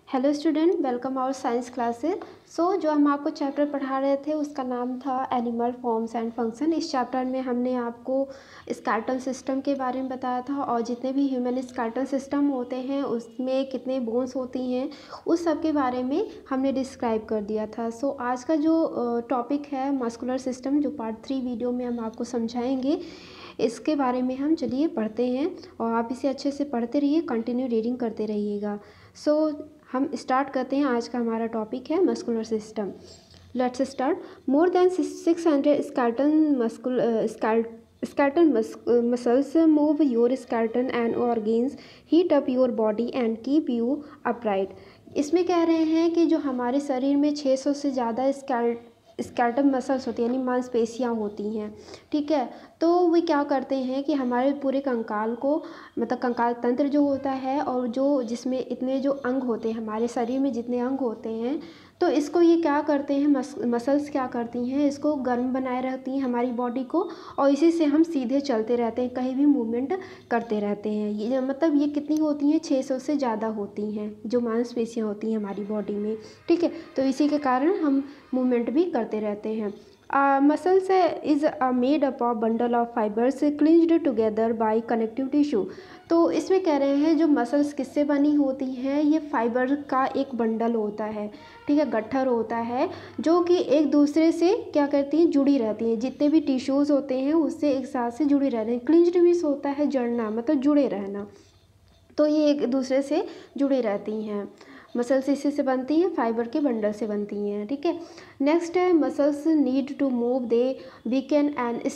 Hello student, welcome our science classes. जो हम आपको चैप्टर पढ़ा रहे थे उसका नाम था एनिमल फॉर्म्स एंड फंक्शन। इस चैप्टर में हमने आपको स्केलेटल सिस्टम के बारे में बताया था और जितने भी ह्यूमन स्केलेटल सिस्टम होते हैं उसमें कितने बोन्स होती हैं उस सब के बारे में हमने डिस्क्राइब कर दिया था। आज का जो टॉपिक है मस्कुलर सिस्टम, जो पार्ट 3 वीडियो में हम आपको समझाएंगे, इसके बारे में हम चलिए पढ़ते हैं और आप इसे अच्छे से पढ़ते रहिए, कंटिन्यू रीडिंग करते रहिएगा। हम स्टार्ट करते हैं। आज का हमारा टॉपिक है muscular system. Let's start. More than 600 skeletal muscles move your skeleton and organs, heat up your body and keep you upright। इसमें कह रहे हैं कि जो हमारे शरीर में 600 से ज़्यादा स्केलेटल मसल्स होती हैं, यानी मांसपेशियाँ होती हैं, ठीक है। तो वे क्या करते हैं कि हमारे पूरे कंकाल को, मतलब कंकाल तंत्र जो होता है और जो जिसमें इतने जो अंग होते हैं, हमारे शरीर में जितने अंग होते हैं, तो इसको ये क्या करते हैं, मसल्स क्या करती हैं, इसको गर्म बनाए रहती हैं हमारी बॉडी को, और इसी से हम सीधे चलते रहते हैं, कहीं भी मूवमेंट करते रहते हैं। ये मतलब ये कितनी होती हैं, 600 से ज़्यादा होती हैं जो मांसपेशियाँ होती हैं हमारी बॉडी में, ठीक है। तो इसी के कारण हम मूवमेंट भी करते रहते हैं। Muscles is made up of bundle of fibres clinged together by connective tissue. तो इसमें कह रहे हैं जो मसल्स किससे बनी होती हैं, ये फाइबर का एक बंडल होता है, ठीक है, गट्ठर होता है, जो कि एक दूसरे से क्या करती हैं, जुड़ी रहती हैं। जितने भी टिश्यूज़ होते हैं उससे एक साथ से जुड़े रहते हैं। क्लिंज्ड भी होता है जड़ना, मतलब जुड़े रहना, तो ये एक दूसरे से जुड़ी रहती हैं। मसल्स इसी से बनती हैं, फाइबर के बंडल से बनती हैं, ठीक है। नेक्स्ट है muscles need to move they weaken and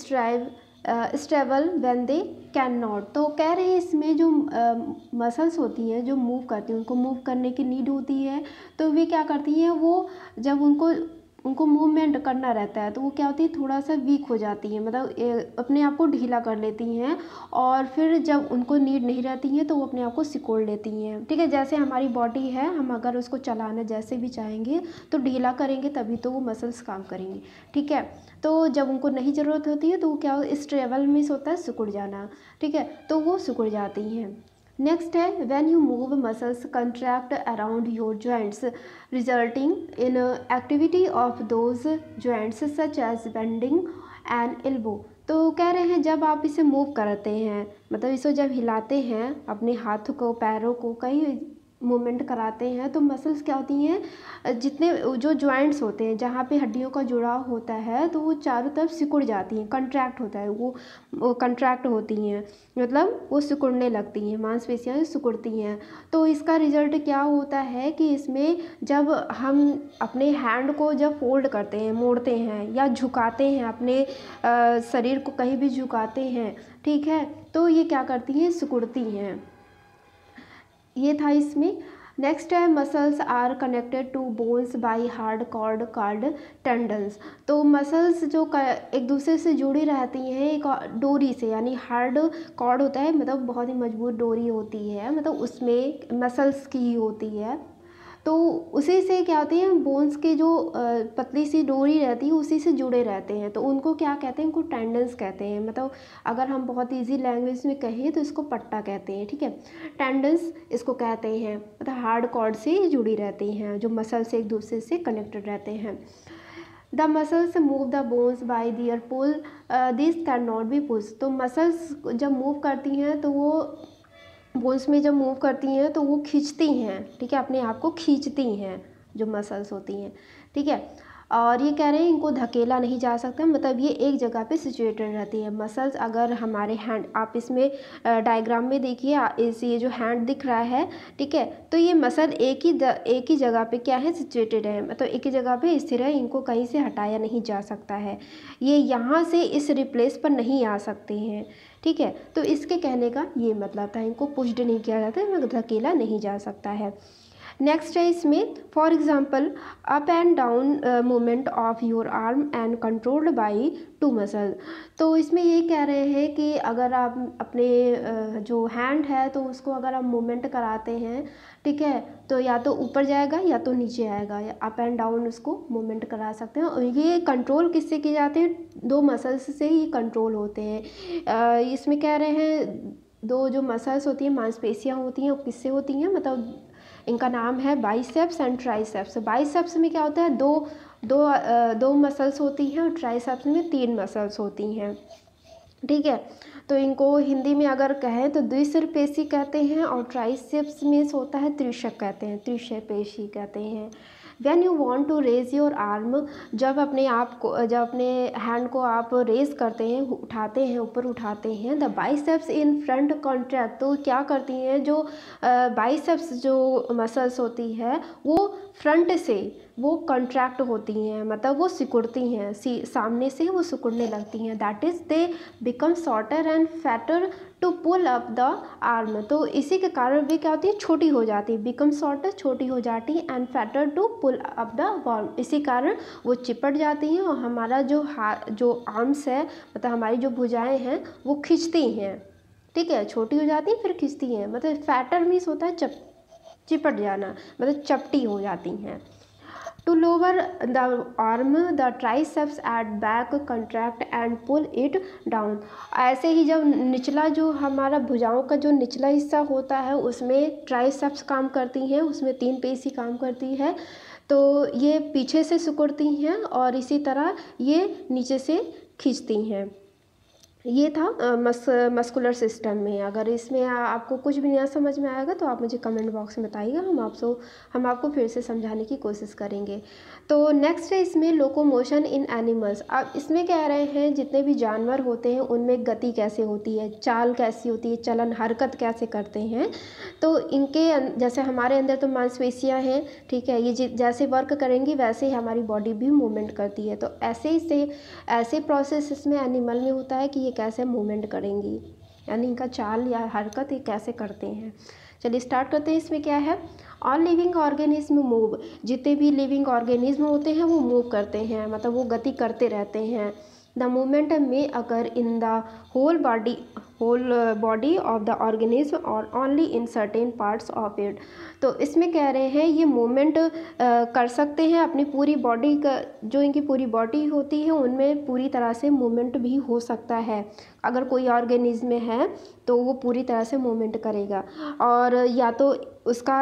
stable when they can not. तो कह रहे हैं इसमें जो मसल्स होती हैं जो मूव करती हैं, उनको मूव करने की नीड होती है, तो वे क्या करती हैं, वो जब उनको मूवमेंट करना रहता है तो वो क्या होती है, थोड़ा सा वीक हो जाती है, मतलब अपने आप को ढीला कर लेती हैं, और फिर जब उनको नीड नहीं रहती है तो वो अपने आप को सिकोड़ लेती हैं, ठीक है। जैसे हमारी बॉडी है, हम अगर उसको चलाना जैसे भी चाहेंगे तो ढीला करेंगे तभी तो वो मसल्स काम करेंगी, ठीक है। तो जब उनको नहीं ज़रूरत होती है तो वो क्या, इस ट्रेवल में होता है सिकुड़ जाना, ठीक है, तो वो सिकुड़ जाती हैं। नेक्स्ट है when you move muscles contract around your joints resulting in activity of those joints such as bending and elbow. तो कह रहे हैं जब आप इसे मूव करते हैं, मतलब इसे जब हिलाते हैं, अपने हाथों को पैरों को कहीं मूवमेंट कराते हैं, तो मसल्स क्या होती हैं, जितने जो जॉइंट्स होते हैं जहाँ पे हड्डियों का जुड़ाव होता है तो वो चारों तरफ सिकुड़ जाती हैं, कंट्रैक्ट होता है, वो कंट्रैक्ट होती हैं, मतलब वो सिकुड़ने लगती हैं, मांसपेशियाँ सिकुड़ती हैं। तो इसका रिजल्ट क्या होता है कि इसमें जब हम अपने हैंड को जब फोल्ड करते हैं, मोड़ते हैं या झुकाते हैं, अपने शरीर को कहीं भी झुकाते हैं, ठीक है, तो ये क्या करती हैं, सिकुड़ती हैं। ये था इसमें। नेक्स्ट है muscles are connected to bones by hard cord called tendons. तो मसल्स जो एक दूसरे से जुड़ी रहती हैं एक डोरी से, यानी हार्ड कॉर्ड होता है, मतलब बहुत ही मजबूत डोरी होती है, मतलब उसमें मसल्स की ही होती है, तो उसी से क्या होती है, बोन्स की जो पतली सी डोरी रहती है उसी से जुड़े रहते हैं, तो उनको क्या कहते हैं, उनको टेंडन्स कहते हैं। मतलब अगर हम बहुत इजी लैंग्वेज में कहें तो इसको पट्टा कहते हैं, ठीक है, टेंडन्स इसको कहते हैं, मतलब हार्ड कॉर्ड से जुड़ी रहती हैं, जो मसल से एक दूसरे से कनेक्टेड रहते हैं। The muscles move the bones by their pull, this can not be push. तो मसल्स जब मूव करती हैं तो वो बोन्स में जब मूव करती हैं तो वो खींचती हैं, ठीक है, अपने आप को खींचती हैं जो मसल्स होती हैं, ठीक है। और ये कह रहे हैं इनको धकेला नहीं जा सकता, मतलब ये एक जगह पे सिचुएटेड रहती है मसल्स। अगर हमारे हैंड, आप इसमें डायग्राम में देखिए, इस ये जो हैंड दिख रहा है, ठीक है, तो ये मसल एक ही जगह पे क्या है, सिचुएटेड है, मतलब एक ही जगह पे स्थिर है, इनको कहीं से हटाया नहीं जा सकता है, ये यहाँ से इस रिप्लेस पर नहीं आ सकते हैं, ठीक है। तो इसके कहने का ये मतलब था, इनको पुश्ड नहीं किया जाता है, धकेला नहीं जा सकता है। नेक्स्ट है इसमें, for example up and down movement of your arm and controlled by two muscle. तो इसमें ये कह रहे हैं कि अगर आप अपने जो हैंड है तो उसको अगर आप मूवमेंट कराते हैं, ठीक है, तो या तो ऊपर जाएगा या तो नीचे आएगा, या अप एंड डाउन उसको मूवमेंट करा सकते हैं। और ये कंट्रोल किससे किए जाते हैं, दो मसल्स से ही कंट्रोल होते हैं। इसमें कह रहे हैं दो जो मसल्स होती हैं, मांसपेशियाँ होती हैं, वो किससे होती हैं, मतलब इनका नाम है बाइसेप्स एंड ट्राइसेप्स। बाइसेप्स में क्या होता है, दो मसल्स होती हैं और ट्राइसेप्स में 3 मसल्स होती हैं, ठीक है। तो इनको हिंदी में अगर कहें तो द्विसरपेशी कहते हैं, और ट्राइसेप्स में होता है त्रिशक कहते हैं, त्रिशपेशी कहते हैं। When you want to raise your arm, जब अपने हैंड को आप रेज करते हैं, उठाते हैं, ऊपर उठाते हैं, the biceps in front contract, तो क्या करती हैं जो बाइसेप्स जो मसल्स होती है वो फ्रंट से वो कॉन्ट्रैक्ट होती हैं, मतलब वो सिकुड़ती हैं, सामने से वो सिकुड़ने लगती हैं। That is they become shorter and fatter to pull up the arm, तो इसी के कारण भी क्या होती है, छोटी हो जाती है, बिकम शॉर्टर छोटी हो जाती है, and fatter to pull up the arm, इसी कारण वो चिपट जाती हैं और हमारा जो आर्म्स है, मतलब हमारी जो भुजाएं हैं वो खिंचती हैं, ठीक है, छोटी हो जाती हैं फिर खिंचती हैं, मतलब फैटर मीन्स होता है चिपट जाना, मतलब चपटी हो जाती हैं। To lower the arm, the triceps at back contract and pull it down। ऐसे ही जब निचला जो हमारा भुजाओं का जो निचला हिस्सा होता है उसमें ट्राइसेप्स काम करती हैं, उसमें 3 पेशी काम करती है, तो ये पीछे से सिकुड़ती हैं और इसी तरह ये नीचे से खींचती हैं। ये था मस्कुलर सिस्टम में। अगर इसमें आपको कुछ भी नया समझ में आएगा तो आप मुझे कमेंट बॉक्स में बताइएगा, हम आपको फिर से समझाने की कोशिश करेंगे। तो नेक्स्ट है इसमें लोकोमोशन इन एनिमल्स। अब इसमें कह रहे हैं जितने भी जानवर होते हैं उनमें गति कैसे होती है, चाल कैसी होती है, चलन हरकत कैसे करते हैं। तो इनके जैसे हमारे अंदर तो मांसपेशियाँ हैं, ठीक है, ये जैसे वर्क करेंगी वैसे ही हमारी बॉडी भी मूवमेंट करती है। तो ऐसे प्रोसेस इसमें एनिमल में होता है कि ये कैसे मूवमेंट करेंगी, यानी इनका चाल या हरकत ये कैसे करते हैं। चलिए स्टार्ट करते हैं। इसमें क्या है, ऑल लिविंग ऑर्गेनिज्म मूव, जितने भी लिविंग ऑर्गेनिज्म होते हैं वो मूव करते हैं, मतलब वो गति करते रहते हैं। द मूवमेंट में अगर in the whole body of the organism और only in certain parts of it. तो इसमें कह रहे हैं ये मूवमेंट कर सकते हैं अपनी पूरी बॉडी का, जो इनकी पूरी बॉडी होती है उनमें पूरी तरह से मूवमेंट भी हो सकता है। अगर कोई ऑर्गेनिज्म है तो वो पूरी तरह से मूवमेंट करेगा, और या तो उसका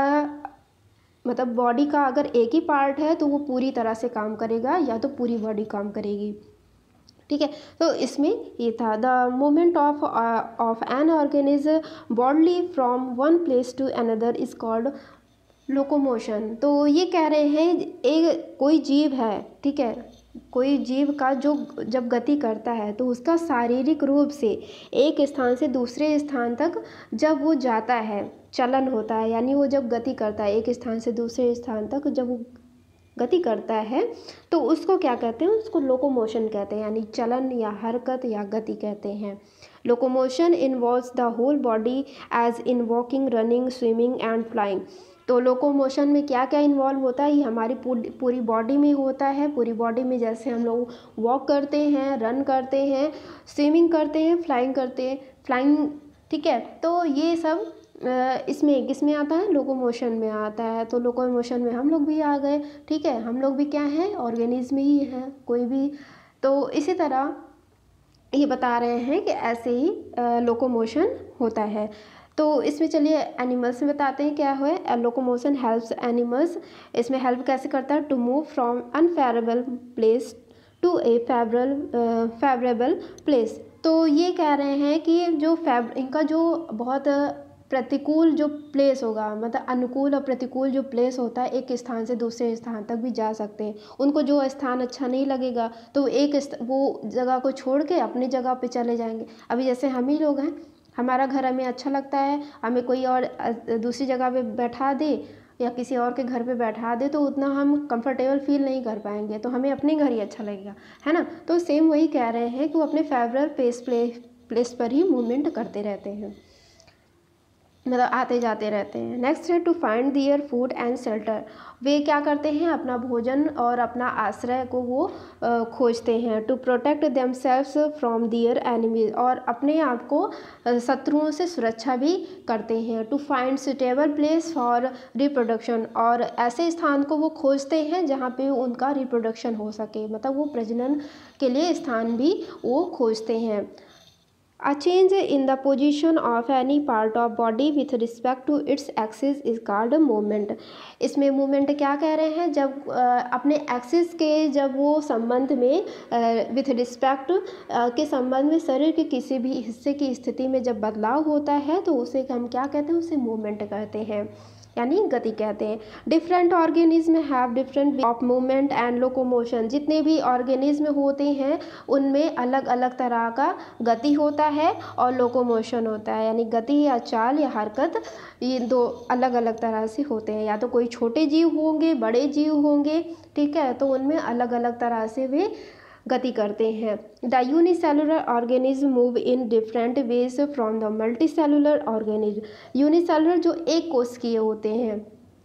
मतलब बॉडी का अगर एक ही पार्ट है तो वो पूरी तरह से काम करेगा, या तो पूरी बॉडी काम करेगी, ठीक है। तो इसमें ये था the movement of an organism bodily from one place to another is called locomotion. तो ये कह रहे हैं एक कोई जीव है, ठीक है, कोई जीव का जो जब गति करता है तो उसका शारीरिक रूप से एक स्थान से दूसरे स्थान तक जब वो जाता है, चलन होता है, यानी वो जब गति करता है एक स्थान से दूसरे स्थान तक जब वो गति करता है तो उसको क्या कहते हैं, उसको लोकोमोशन कहते हैं, यानी चलन या हरकत या गति कहते हैं। Locomotion involves the whole body as in walking, running, swimming and flying. तो लोकोमोशन में क्या क्या इन्वॉल्व होता है, ये हमारी पूरी बॉडी में होता है। पूरी बॉडी में जैसे हम लोग वॉक करते हैं, रन करते हैं, स्विमिंग करते हैं, फ्लाइंग, ठीक है। तो ये सब इसमें किस में आता है, लोकोमोशन में आता है। तो लोकोमोशन में हम लोग भी आ गए, ठीक है, हम लोग भी क्या हैं, ऑर्गेनिज्म ही है कोई भी। तो इसी तरह ये बता रहे हैं कि ऐसे ही लोकोमोशन होता है। तो इसमें चलिए एनिमल्स में बताते हैं क्या है। लोकोमोशन हेल्प्स एनिमल्स, इसमें हेल्प कैसे करता है, to move from unfavourable place to a favourable place. तो ये कह रहे हैं कि जो इनका जो बहुत प्रतिकूल जो प्लेस होगा, मतलब अनुकूल और प्रतिकूल जो प्लेस होता है, एक स्थान से दूसरे स्थान तक भी जा सकते हैं। उनको जो स्थान अच्छा नहीं लगेगा तो वो जगह को छोड़ के अपनी जगह पे चले जाएंगे। अभी जैसे हम ही लोग हैं, हमारा घर हमें अच्छा लगता है, हमें कोई और दूसरी जगह पे बैठा दे या किसी और के घर पे बैठा दे तो उतना हम कंफर्टेबल फील नहीं कर पाएंगे, तो हमें अपने घर ही अच्छा लगेगा, है ना। तो सेम वही कह रहे हैं कि वो अपने फेवरेट प्लेस पर ही मूवमेंट करते रहते हैं, मतलब आते जाते रहते हैं। नेक्स्ट है to find their food and shelter. वे क्या करते हैं, अपना भोजन और अपना आश्रय को वो खोजते हैं। To protect themselves from their enemies, और अपने आप को शत्रुओं से सुरक्षा भी करते हैं। To find suitable place for reproduction, और ऐसे स्थान को वो खोजते हैं जहाँ पे उनका रिप्रोडक्शन हो सके, मतलब वो प्रजनन के लिए स्थान भी वो खोजते हैं। A change in the position of any part of body with respect to its axis is called movement। इसमें movement क्या कह रहे हैं, जब अपने axis के जब वो संबंध में with respect के संबंध में शरीर के किसी भी हिस्से की स्थिति में जब बदलाव होता है तो उसे हम क्या कहते हैं, उसे movement कहते हैं, यानी गति कहते हैं। Different organism have different of movement and locomotion. जितने भी ऑर्गेनिज्म होते हैं उनमें अलग अलग तरह का गति होता है और लोकोमोशन होता है, यानी गति या चाल या हरकत, ये दो अलग अलग तरह से होते हैं। या तो कोई छोटे जीव होंगे, बड़े जीव होंगे, ठीक है, तो उनमें अलग अलग तरह से वे गति करते हैं। The unicellular organism move in different ways from the multicellular organism. Unicellular जो एक कोशिकीय होते हैं,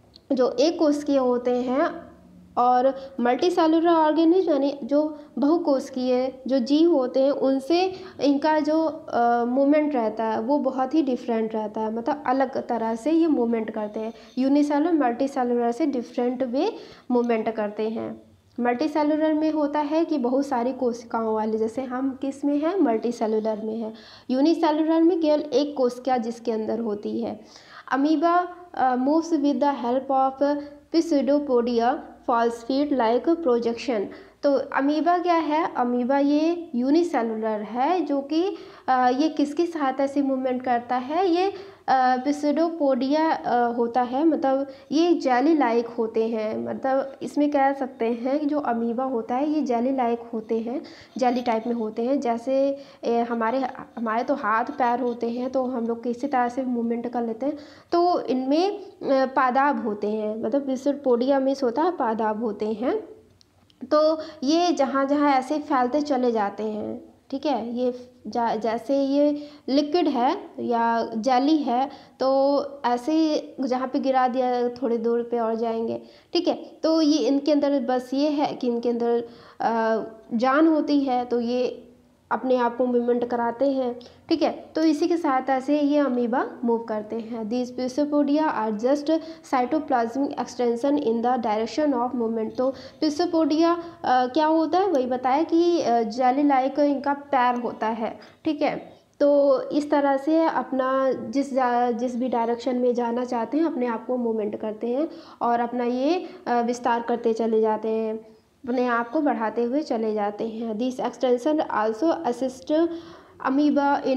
और मल्टीसेलुलर ऑर्गेनिज्म यानी जो बहुकोशिकीय जो जीव होते हैं उनसे इनका जो मूवमेंट रहता है वो बहुत ही डिफरेंट रहता है, मतलब अलग तरह से ये मूवमेंट करते हैं। यूनिसेलुलर मल्टीसेलुलर से डिफरेंट वे मूवमेंट करते हैं। मल्टीसेलुलर में होता है कि बहुत सारी कोशिकाओं वाले, जैसे हम किस में हैं, मल्टीसेलुलर में है। यूनिसेलुलर में केवल एक कोशिका जिसके अंदर होती है। Amoeba moves with the help of pseudopodia false feet like projection. तो अमीबा क्या है, अमीबा ये यूनिसेलुलर है जो कि ये किसकी सहायता से मूवमेंट करता है, ये पिसिडोपोडिया होता है, मतलब ये जेली लाइक होते हैं। मतलब इसमें कह सकते हैं कि जो अमीबा होता है ये जेली लाइक होते हैं, जेली टाइप में होते हैं। जैसे हमारे तो हाथ पैर होते हैं तो हम लोग किसी तरह से मूवमेंट कर लेते हैं, तो इनमें पादाब होते हैं, मतलब पिसिडोपोडिया में होता है पादाब होते हैं। तो ये जहाँ जहाँ ऐसे फैलते चले जाते हैं, ठीक है, ये जैसे ये लिक्विड है या जेली है तो ऐसे जहाँ पे गिरा दिया थोड़ी दूर पे और जाएंगे, ठीक है। तो ये इनके अंदर बस ये है कि इनके अंदर जान होती है, तो ये अपने आप को मूवमेंट कराते हैं, ठीक है। तो इसी की सहायता से ये अमीबा मूव करते हैं। These pseudopodia are just cytoplasmic extension in the direction of movement. तो पिसिडोपोडिया क्या होता है, वही बताया कि जेली लाइक इनका पैर होता है, ठीक है। तो इस तरह से अपना जिस भी डायरेक्शन में जाना चाहते हैं अपने आप को मूवमेंट करते हैं और अपना ये विस्तार करते चले जाते हैं, अपने आप को बढ़ाते हुए चले जाते हैं। This extension also assist amoeba in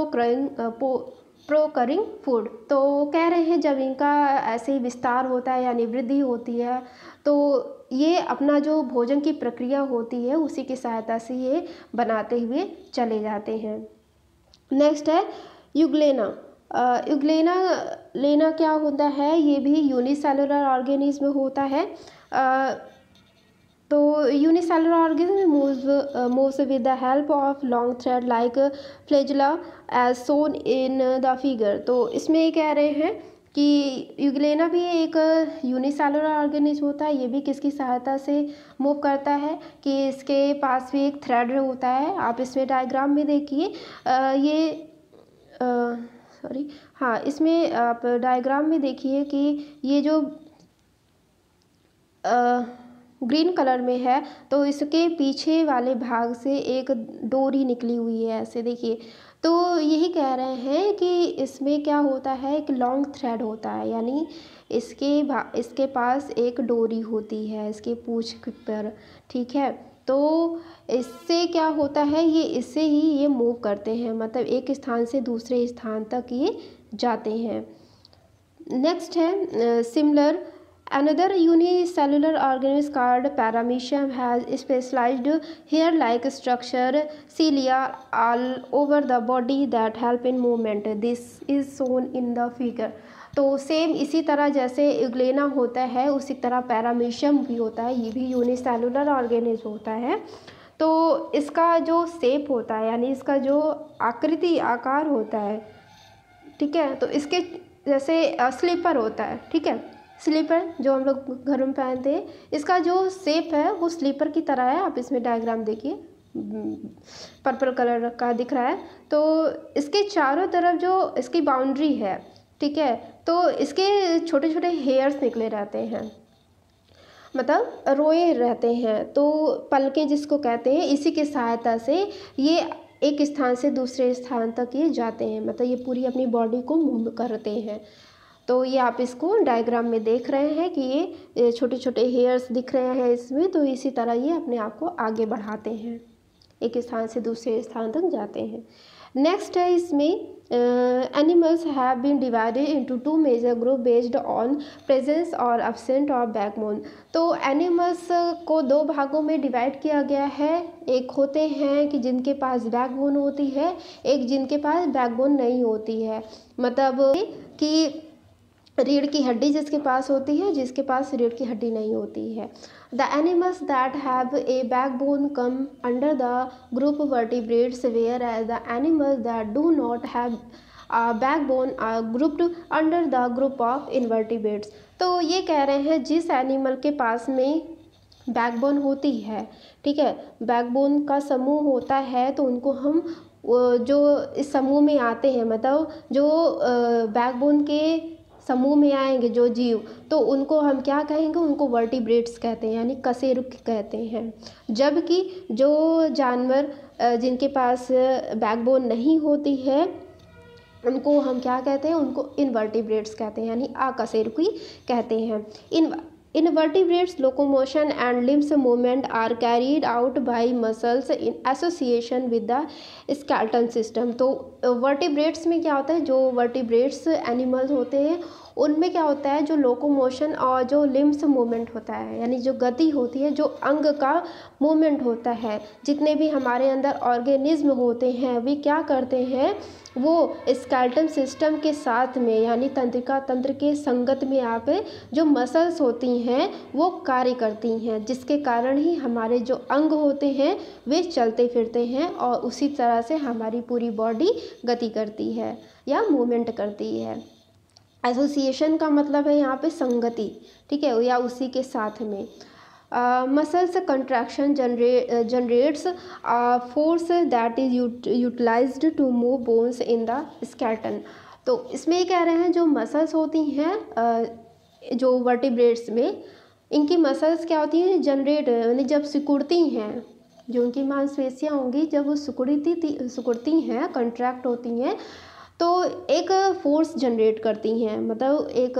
procuring food. तो कह रहे हैं जब इनका ऐसे ही विस्तार होता है यानी वृद्धि होती है तो ये अपना जो भोजन की प्रक्रिया होती है उसी की सहायता से ये बनाते हुए चले जाते हैं। नेक्स्ट है यूग्लेना। यूग्लेना क्या होता है, ये भी यूनिसेलुलर ऑर्गेनिज्म होता है। तो unicellular organism moves with the help of long thread like flagella as shown in the figure. तो इसमें कह रहे हैं कि यूग्लेना भी एक यूनिसेलुलर ऑर्गेनिज्म होता है। ये भी किसकी सहायता से मूव करता है कि इसके पास भी एक थ्रेड होता है। आप इसमें डायग्राम में देखिए, इसमें आप डायग्राम में देखिए कि ये जो ग्रीन कलर में है तो इसके पीछे वाले भाग से एक डोरी निकली हुई है, ऐसे देखिए। तो यही कह रहे हैं कि इसमें क्या होता है, एक लॉन्ग थ्रेड होता है, यानी इसके पास एक डोरी होती है इसके पूंछ पर, ठीक है। तो इससे क्या होता है, ये इससे ही ये मूव करते हैं, मतलब एक स्थान से दूसरे स्थान तक ये जाते हैं। नेक्स्ट है similar. Another unicellular organism called Paramecium has specialized hair-like structure, cilia all over the body that help in movement. This is shown in the figure. तो सेम इसी तरह जैसे यूग्लेना होता है उसी तरह पैरामीशियम भी होता है, ये भी यूनिसेलुलर ऑर्गेनिज्म होता है। तो इसका जो शेप होता है यानी इसका जो आकार होता है, ठीक है, तो इसके जैसे स्लीपर होता है, ठीक है, स्लीपर जो हम लोग घर में पहनते हैं, इसका जो शेप है वो स्लीपर की तरह है। आप इसमें डायग्राम देखिए, पर्पल कलर का दिख रहा है। तो इसके चारों तरफ जो इसकी बाउंड्री है, ठीक है, तो इसके छोटे छोटे हेयर्स निकले रहते हैं, मतलब रोए रहते हैं। तो पलकें जिसको कहते हैं, इसी की सहायता से ये एक स्थान से दूसरे स्थान तक ये जाते हैं, मतलब ये पूरी अपनी बॉडी को मूव करते हैं। तो ये आप इसको डायग्राम में देख रहे हैं कि ये छोटे छोटे हेयर्स दिख रहे हैं इसमें, तो इसी तरह ये अपने आप को आगे बढ़ाते हैं, एक स्थान से दूसरे स्थान तक जाते हैं। नेक्स्ट है इसमें animals have been divided into two major group based on presence और अब्सेंट ऑफ बैकबोन। तो एनिमल्स को दो भागों में डिवाइड किया गया है। एक होते हैं कि जिनके पास बैकबोन होती है, एक जिनके पास बैकबोन नहीं होती है, मतलब कि रीढ़ की हड्डी जिसके पास होती है, जिसके पास रीढ़ की हड्डी नहीं होती है। The animals that have a backbone come under the group vertebrates, whereas the animals that do not have backbone are grouped under the group of invertebrates. तो ये कह रहे हैं जिस एनिमल के पास में बैकबोन होती है, ठीक है, बैकबोन का समूह होता है, तो उनको हम जो इस समूह में आते हैं, मतलब जो बैकबोन के समूह में आएंगे जो जीव, तो उनको हम क्या कहेंगे, उनको वर्टिब्रेट्स कहते हैं, यानी कशेरुक कहते हैं। जबकि जो जानवर जिनके पास बैकबोन नहीं होती है, उनको हम क्या कहते हैं, उनको इनवर्टिब्रेट्स कहते हैं, यानी अकशेरुकी कहते हैं। Invertebrates locomotion and limbs movement are carried out by muscles in association with the skeleton system। तो वर्टिब्रेट्स में क्या होता है, जो वर्टिब्रेट्स एनिमल्स होते हैं उनमें क्या होता है, जो लोकोमोशन और जो लिम्स मूवमेंट होता है, यानी जो गति होती है, जो अंग का मूवमेंट होता है, जितने भी हमारे अंदर ऑर्गेनिज्म होते हैं वे क्या करते हैं, वो स्केलेटन सिस्टम के साथ में, यानी तंत्रिका तंत्र के संगत में आप जो मसल्स होती हैं वो कार्य करती हैं, जिसके कारण ही हमारे जो अंग होते हैं वे चलते फिरते हैं और उसी तरह से हमारी पूरी बॉडी गति करती है या मूवमेंट करती है। एसोसिएशन का मतलब है यहाँ पे संगति, ठीक है, या उसी के साथ में। Muscles contraction generates force that is utilised to move bones in the skeleton. तो इसमें ये कह रहे हैं जो मसल्स होती हैं जो वर्टिब्रेट्स में, इनकी मसल्स क्या होती हैं, जनरेट, यानी जब सिकुड़ती हैं, जो उनकी मांसपेशियाँ होंगी जब वो सिकुड़ती हैं, कंट्रैक्ट होती हैं, तो एक फोर्स जनरेट करती हैं, मतलब एक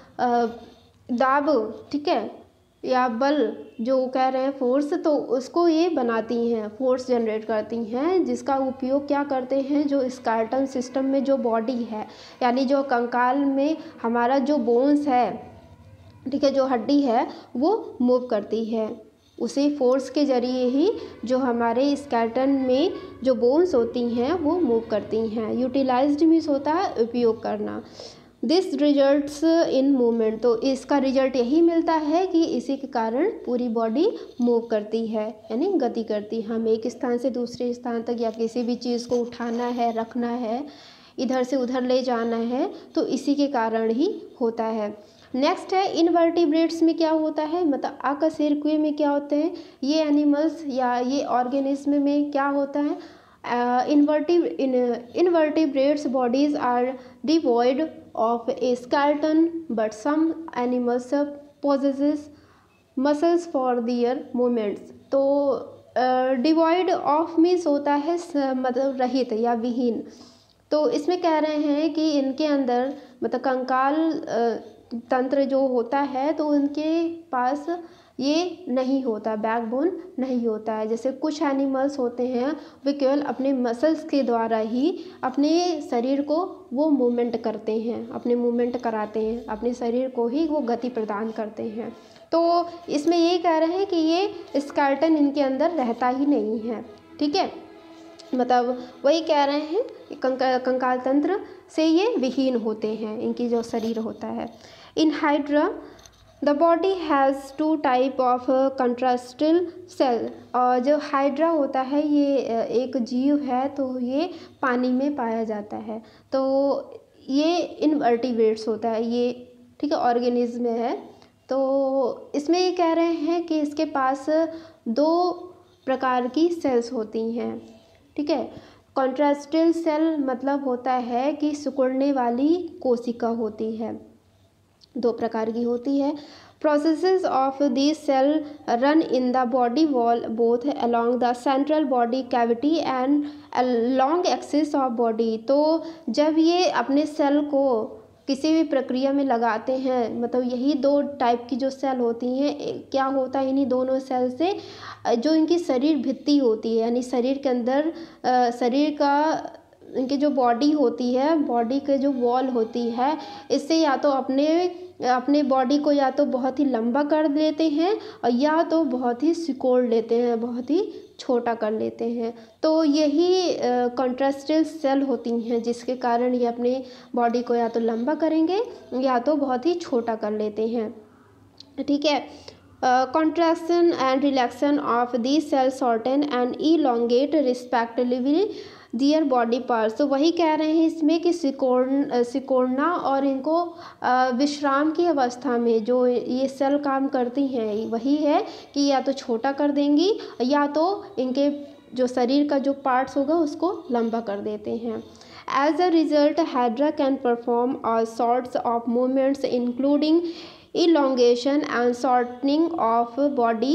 दाब, ठीक है, या बल जो कह रहे हैं फोर्स, तो उसको ये बनाती हैं, फोर्स जनरेट करती हैं, जिसका उपयोग क्या करते हैं, जो स्केलेटन सिस्टम में जो बॉडी है, यानी जो कंकाल में हमारा जो बोन्स है, ठीक है, जो हड्डी है वो मूव करती है, उसी फोर्स के जरिए ही जो हमारे स्केलेटन में जो बोन्स होती हैं वो मूव करती हैं। यूटिलाइज्ड मीन्स होता है उपयोग करना। दिस रिजल्ट्स इन मूवमेंट, तो इसका रिजल्ट यही मिलता है कि इसी के कारण पूरी बॉडी मूव करती है, यानी गति करती है। हम एक स्थान से दूसरे स्थान तक या किसी भी चीज़ को उठाना है, रखना है, इधर से उधर ले जाना है, तो इसी के कारण ही होता है। नेक्स्ट है इनवर्टिब्रेट्स में क्या होता है, मतलब अकशेरुकीय में क्या होते हैं ये एनिमल्स या ये ऑर्गेनिज्म में क्या होता है, invertebrates bodies are devoid of a skeleton but some animals possesses muscles for their movements. तो डिवॉइड ऑफ मीन्स होता है मतलब रहित या विहीन। तो इसमें कह रहे हैं कि इनके अंदर मतलब कंकाल तंत्र जो होता है तो उनके पास ये नहीं होता, बैकबोन नहीं होता है। जैसे कुछ एनिमल्स होते हैं वे केवल अपने मसल्स के द्वारा ही अपने शरीर को वो मूवमेंट करते हैं, अपने मूवमेंट कराते हैं, अपने शरीर को ही वो गति प्रदान करते हैं। तो इसमें ये कह रहे हैं कि ये स्केलेटन इनके अंदर रहता ही नहीं है, ठीक है, मतलब वही कह रहे हैं कंकाल तंत्र से ये विहीन होते हैं, इनकी जो शरीर होता है। In hydra the body has two type of contractile cell. और जो हाइड्रा होता है ये एक जीव है, तो ये पानी में पाया जाता है, तो ये इनवर्टिब्रेट्स होता है ये, ठीक है, ऑर्गेनिज्म है। तो इसमें ये कह रहे हैं कि इसके पास दो प्रकार की सेल्स होती हैं, ठीक है। कॉन्ट्रास्टिल सेल मतलब होता है कि सिकुड़ने वाली कोशिका होती है, दो प्रकार की होती है। Processes of these cells run in the body wall both along the central body cavity and along axis of body। तो जब ये अपने सेल को किसी भी प्रक्रिया में लगाते हैं, मतलब यही दो टाइप की जो सेल होती हैं, क्या होता है इन्हीं दोनों सेल से जो इनकी शरीर भित्ति होती है, यानी शरीर के अंदर शरीर का इनकी जो बॉडी होती है, बॉडी के जो वॉल होती है, इससे या तो अपने बॉडी को या तो बहुत ही लंबा कर लेते हैं और या तो बहुत ही सिकोड़ लेते हैं, बहुत ही छोटा कर लेते हैं। तो यही कॉन्ट्रास्टिल सेल होती हैं जिसके कारण ये अपने बॉडी को या तो लंबा करेंगे या तो बहुत ही छोटा कर लेते हैं। ठीक है। Contraction and relaxation of these cells shorten and elongate respectively their body parts। तो वही कह रहे हैं इसमें कि सिकोड़ना और इनको विश्राम की अवस्था में जो ये सेल काम करती हैं वही है कि या तो छोटा कर देंगी या तो इनके जो शरीर का जो पार्ट्स होगा उसको लंबा कर देते हैं। As a result, Hydra can perform all sorts of movements including elongation and shortening of body,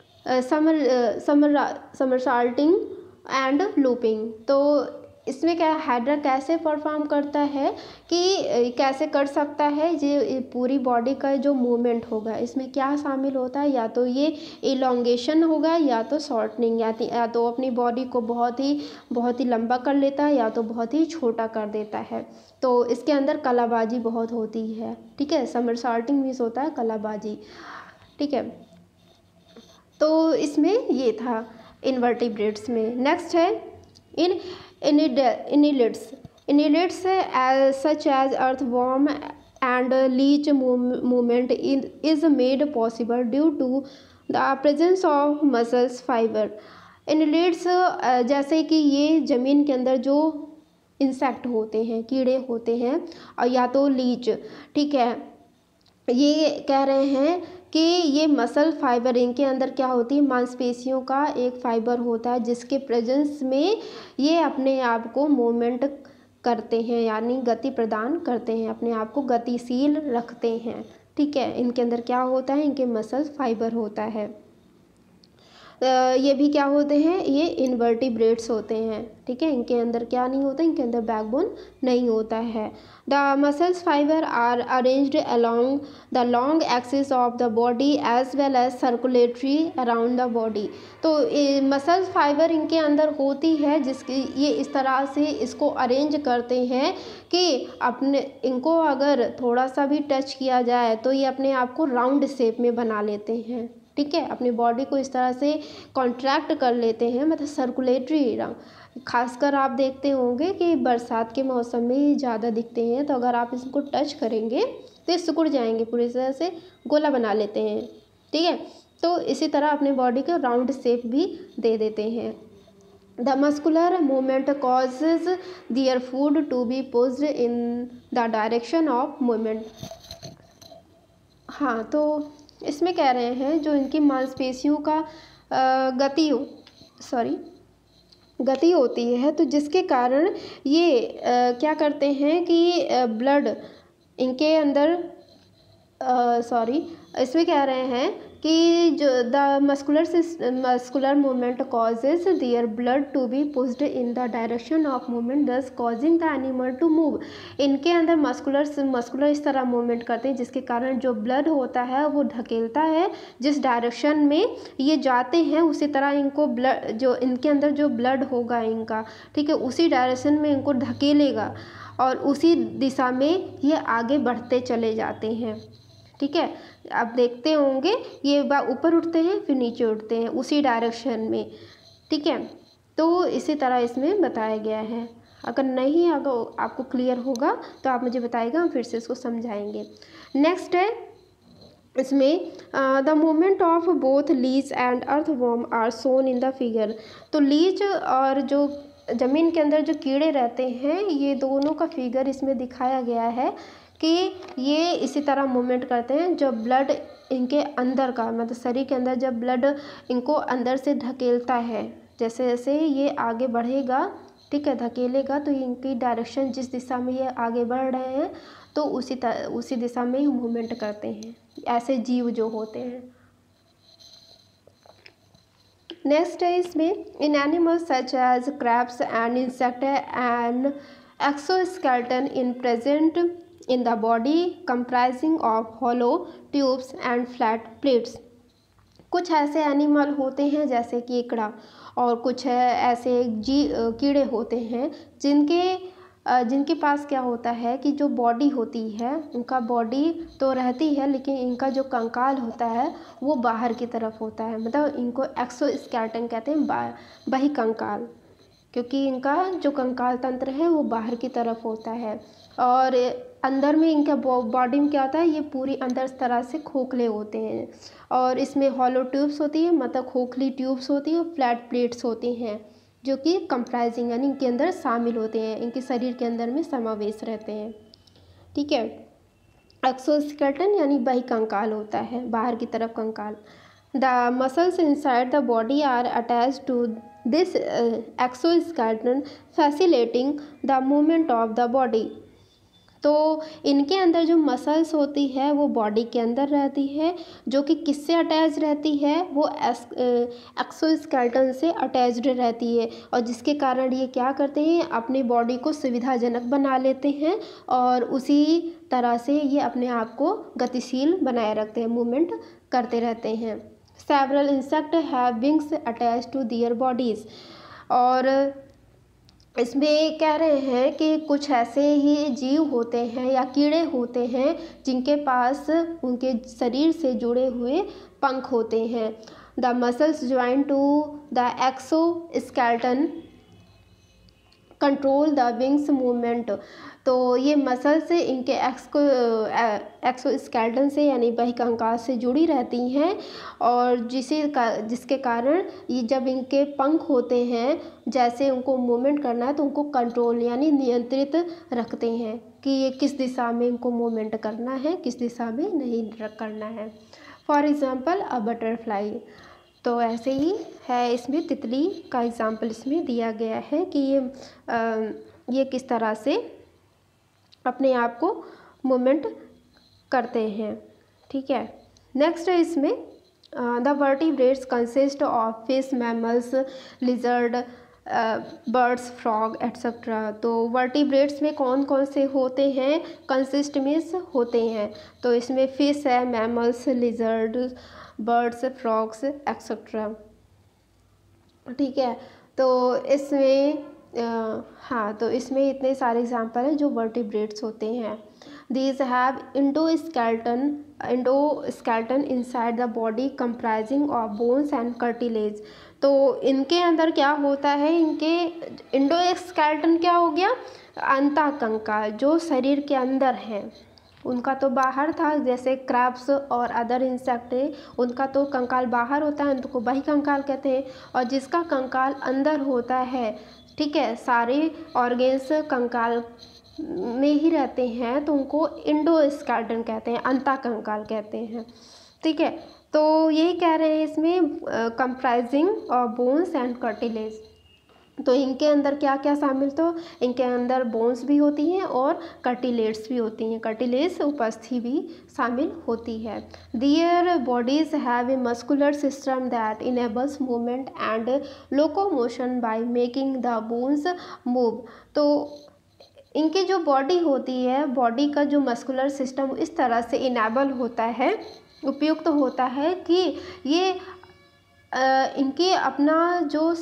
somersaulting and looping। तो इसमें क्या हाइड्रा कैसे परफॉर्म करता है कि कैसे कर सकता है ये पूरी बॉडी का जो मूवमेंट होगा, इसमें क्या शामिल होता है, या तो ये इलोंगेशन होगा या तो शॉर्टनिंग, या तो अपनी बॉडी को बहुत ही लंबा कर लेता है या तो बहुत ही छोटा कर देता है। तो इसके अंदर कलाबाजी बहुत होती है। ठीक है, समरसॉल्टिंग मीन्स होता है कलाबाजी। ठीक है, तो इसमें ये था इनवर्टिब्रेट्स में। नेक्स्ट है annelids such as earthworm and leech movement is made possible due to the presence of muscles fiber। annelids जैसे कि ये ज़मीन के अंदर जो इंसेक्ट होते हैं, कीड़े होते हैं, और या तो लीच, ठीक है, ये कह रहे हैं कि ये मसल फाइबर, इनके अंदर क्या होती है, मांसपेशियों का एक फाइबर होता है जिसके प्रेजेंस में ये अपने आप को मूवमेंट करते हैं, यानी गति प्रदान करते हैं, अपने आप को गतिशील रखते हैं। ठीक है, इनके अंदर क्या होता है, इनके मसल फाइबर होता है। ये भी क्या होते हैं, ये इनवर्टिब्रेट्स होते हैं। ठीक है, इनके अंदर क्या नहीं होता, इनके अंदर बैकबोन नहीं होता है। The muscles fibre are arranged along the long axis of the body as well as circulatory around the body. तो मसल्स फाइबर इनके अंदर होती है जिसकी ये इस तरह से इसको अरेंज करते हैं कि अपने इनको अगर थोड़ा सा भी टच किया जाए तो ये अपने आप को राउंड शेप में बना लेते हैं। ठीक है, अपनी बॉडी को इस तरह से कॉन्ट्रैक्ट कर लेते हैं, मतलब सर्कुलेटरी। खासकर आप देखते होंगे कि बरसात के मौसम में ज़्यादा दिखते हैं, तो अगर आप इसको टच करेंगे तो ये सिकुड़ जाएंगे, पूरी तरह से गोला बना लेते हैं। ठीक है, तो इसी तरह अपने बॉडी को राउंड शेप भी दे देते हैं। The muscular movement causes their food to be pushed in the direction of movement. हाँ, तो इसमें कह रहे हैं जो इनकी मांसपेशियों का गति होती है, तो जिसके कारण ये क्या करते हैं कि ब्लड इनके अंदर इसमें कह रहे हैं कि जो the muscular movement causes their blood to be pushed in the direction of movement thus causing the animal to move. इनके अंदर मस्कुलर इस तरह मूवमेंट करते हैं जिसके कारण जो ब्लड होता है वो ढकेलता है, जिस डायरेक्शन में ये जाते हैं उसी तरह इनको ब्लड, जो इनके अंदर जो ब्लड होगा इनका, ठीक है, उसी डायरेक्शन में इनको ढकेलेगा और उसी दिशा में ये आगे बढ़ते चले जाते हैं। ठीक है, आप देखते होंगे ये ऊपर उठते हैं फिर नीचे उठते हैं उसी डायरेक्शन में। ठीक है, तो इसी तरह इसमें बताया गया है। अगर आपको क्लियर होगा तो आप मुझे बताइएगा, हम फिर से इसको समझाएंगे। नेक्स्ट है इसमें the movement of both leech and earthworm are shown in the figure. तो लीच और जो ज़मीन के अंदर जो कीड़े रहते हैं, ये दोनों का फिगर इसमें दिखाया गया है कि ये इसी तरह मूवमेंट करते हैं। जब ब्लड इनके अंदर का, मतलब शरीर के अंदर जब ब्लड इनको अंदर से धकेलता है, जैसे जैसे ये आगे बढ़ेगा, ठीक है, धकेलेगा, तो इनकी डायरेक्शन जिस दिशा में ये आगे बढ़ रहे हैं तो उसी दिशा में ही मूवमेंट करते हैं। ऐसे जीव जो होते हैं। नेक्स्ट है इसमें, in animals such as crabs and insect and exoskeleton in present in the body comprising of hollow tubes and flat plates. कुछ ऐसे एनिमल होते हैं जैसे केकड़ा, और कुछ ऐसे कीड़े होते हैं जिनके पास क्या होता है कि जो बॉडी होती है, उनका बॉडी तो रहती है लेकिन इनका जो कंकाल होता है वो बाहर की तरफ होता है, मतलब इनको एक्सोस्केलेटन कहते हैं, बाह्य कंकाल, क्योंकि इनका जो कंकाल तंत्र है वो बाहर की तरफ होता है। और अंदर में इनका बॉडी में क्या होता है, ये पूरी अंदर इस तरह से खोखले होते हैं, और इसमें हॉलो ट्यूब्स होती है, मतलब खोखली ट्यूब्स होती है, और फ्लैट प्लेट्स होती हैं जो कि कंप्राइजिंग यानी इनके अंदर शामिल होते हैं, इनके शरीर के अंदर में समावेश रहते हैं। ठीक है, एक्सोस्केलेटन यानी बाह्य कंकाल होता है, बाहर की तरफ कंकाल। The muscles inside the body are attached to this exoskeleton facilitating the movement of the body. तो इनके अंदर जो मसल्स होती है वो बॉडी के अंदर रहती है, जो कि किससे अटैच रहती है, वो एक्सोस्केलेटन से अटैच्ड रहती है, और जिसके कारण ये क्या करते हैं, अपनी बॉडी को सुविधाजनक बना लेते हैं, और उसी तरह से ये अपने आप को गतिशील बनाए रखते हैं, मूवमेंट करते रहते हैं। Several insect have wings attach to their bodies. और इसमें कह रहे हैं कि कुछ ऐसे ही जीव होते हैं या कीड़े होते हैं जिनके पास उनके शरीर से जुड़े हुए पंख होते हैं। The muscles join to the exoskeleton control the wings movement. तो ये मसल्स इनके एक्सोस्केलेटन से यानी बाह्य कंकाल से जुड़ी रहती हैं, और जिसके कारण ये जब इनके पंख होते हैं, जैसे उनको मूवमेंट करना है तो उनको कंट्रोल यानी नियंत्रित रखते हैं कि ये किस दिशा में इनको मूवमेंट करना है, किस दिशा में नहीं करना है। For example a butterfly. तो ऐसे ही है, इसमें तितली का एग्ज़ाम्पल इसमें दिया गया है कि ये किस तरह से अपने आप को मूवमेंट करते हैं। ठीक है, नेक्स्ट है इसमें, the vertebrates consist of fish, mammals, lizard, birds, frog etcetera. तो वर्टिब्रेट्स में कौन कौन से होते हैं, कंसिस्ट मीन्स होते हैं, तो इसमें फिश है, mammals, lizard, birds, frogs etcetera. ठीक है, तो इसमें हाँ, तो इसमें इतने सारे एग्जाम्पल हैं जो वर्टिब्रेट्स होते हैं। These have endoskeleton inside the body comprising of bones and cartilage. तो इनके अंदर क्या होता है, इनके इंडोस्केलेटन क्या हो गया, अंतःकंकाल जो शरीर के अंदर है, उनका तो बाहर था, जैसे क्रैब्स और अदर इंसेक्ट है उनका तो कंकाल बाहर होता है, उनको बाह्य कंकाल कहते हैं, और जिसका कंकाल अंदर होता है, ठीक है, सारे ऑर्गेन्स कंकाल में ही रहते हैं, तो उनको इंडोस्केलेटन कहते हैं, अंतःकंकाल कहते हैं। ठीक है, तो यही कह रहे हैं इसमें comprising of bones and cartilage. तो इनके अंदर क्या क्या शामिल, तो इनके अंदर बोन्स भी होती हैं और कार्टिलेज भी होती हैं, कार्टिलेज उपस्थि भी शामिल होती है। Their bodies have a muscular system that enables movement and locomotion by making the bones move. तो इनकी जो बॉडी होती है, बॉडी का जो मस्कुलर सिस्टम इस तरह से इनेबल होता है, उपयुक्त होता है कि ये इनके अपना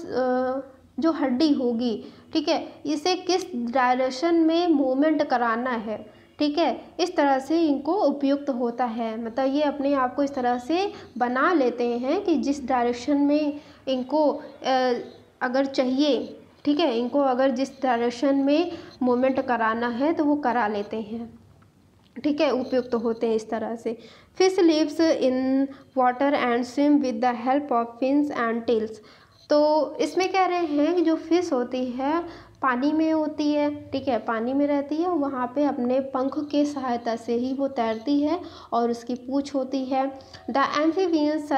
जो हड्डी होगी, ठीक है, इसे किस डायरेक्शन में मूवमेंट कराना है, ठीक है, इस तरह से इनको उपयुक्त होता है, मतलब ये अपने आप को इस तरह से बना लेते हैं कि जिस डायरेक्शन में इनको अगर चाहिए, ठीक है, इनको अगर जिस डायरेक्शन में मूवमेंट कराना है तो वो करा लेते हैं। ठीक है, उपयुक्त होते हैं इस तरह से। Fish lives in water and swim with the help of fins and tails. तो इसमें कह रहे हैं कि जो फिश होती है पानी में होती है, ठीक है, पानी में रहती है, वहाँ पे अपने पंख के सहायता से ही वो तैरती है और उसकी पूँछ होती है। The amphibians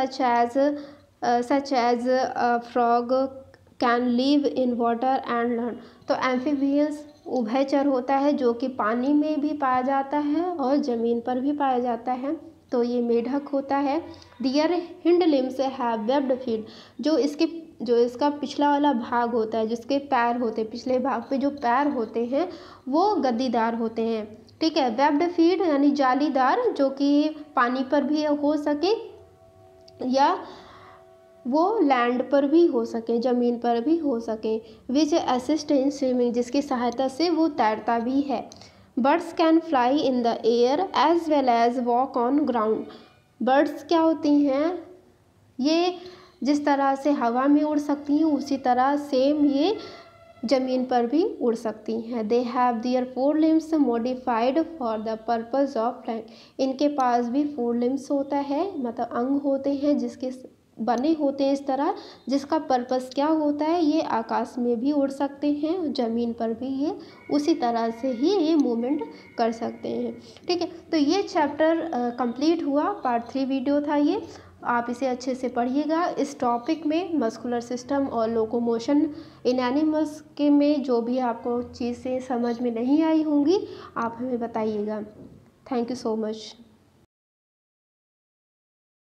such as frog can live in water and land. तो एम्फीबियंस उभयचर होता है जो कि पानी में भी पाया जाता है और ज़मीन पर भी पाया जाता है। तो ये मेढक होता है। Their hind limbs have webbed feet, जो इसका पिछला वाला भाग होता है, जिसके पैर होते हैं, पिछले भाग पे जो पैर होते हैं वो गद्दीदार होते हैं। ठीक है, वेब्ड फीट यानी जालीदार, जो कि पानी पर भी हो सके या वो लैंड पर भी हो सके, ज़मीन पर भी हो सके। विच असिस्ट इन स्विमिंग, जिसकी सहायता से वो तैरता भी है। Birds can fly in the air as well as walk on ground. Birds क्या होती हैं, ये जिस तरह से हवा में उड़ सकती हैं उसी तरह सेम ये ज़मीन पर भी उड़ सकती हैं। They have their 4 limbs modified for the purpose of flying. इनके पास भी 4 लिम्स होता है, मतलब अंग होते हैं जिसके बने होते हैं इस तरह, जिसका पर्पस क्या होता है, ये आकाश में भी उड़ सकते हैं, ज़मीन पर भी ये उसी तरह से ही ये मूवमेंट कर सकते हैं। ठीक है, तो ये चैप्टर कंप्लीट हुआ, पार्ट 3 वीडियो था ये। आप इसे अच्छे से पढ़िएगा। इस टॉपिक में मस्कुलर सिस्टम और लोकोमोशन इन एनिमल्स के में जो भी आपको चीज़ें समझ में नहीं आई होंगी आप हमें बताइएगा। Thank you so much.